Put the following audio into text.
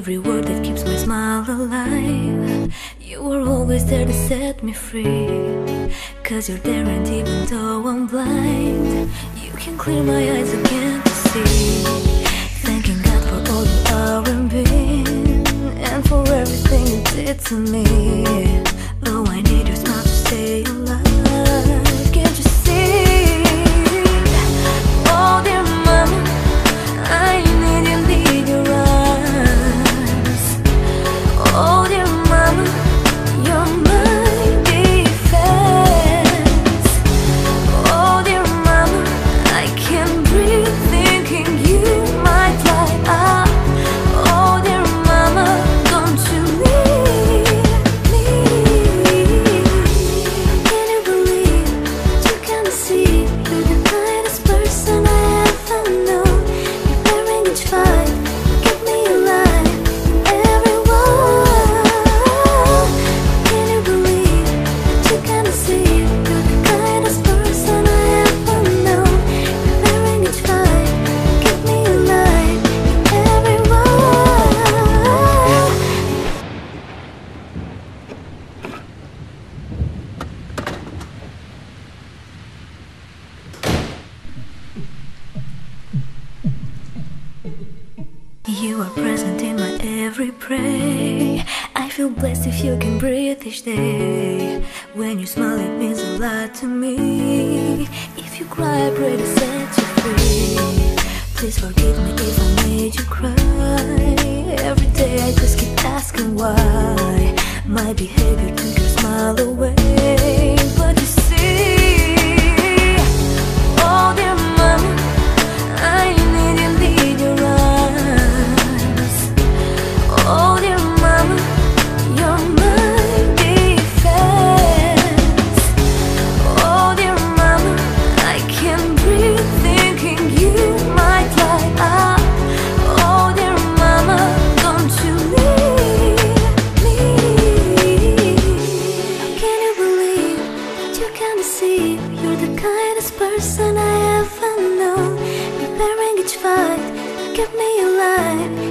every word that keeps my smile alive. You were always there to set me free, 'cause you're there, and even though I'm blind, you can clear my eyes again to see. Thanking God for all you are and been, and for everything you did to me. Oh, I need your smile to stay alive. Can't you see? Oh dear mama, I need your eyes. Oh dear mama, you're my defense. Oh dear mama, I can't breathe thinking you might lie up. Oh dear mama, don't you leave me. Can you believe that you can see you're the kindest person I ever known? You're bearing each fight, you keep me alive in every word. Can you believe that you can see you're the kindest person I ever known? You're bearing each fight, you keep me alive in every word. You are present in my every prayer. I feel blessed if you can breathe each day. When you smile, it means a lot to me. If you cry, I pray to set you free. Please forgive me if I made you cry. Every day I just keep asking why my behavior took your smile away. But you see, oh dear mama, I need your eyes. Oh dear mama, you're my defense. Oh dear mama, I can't breathe thinking you might lie up. Oh dear mama, don't you leave me. Can you believe that you can see you're the kindest person I ever known? You're bearing each fight, you keep me alive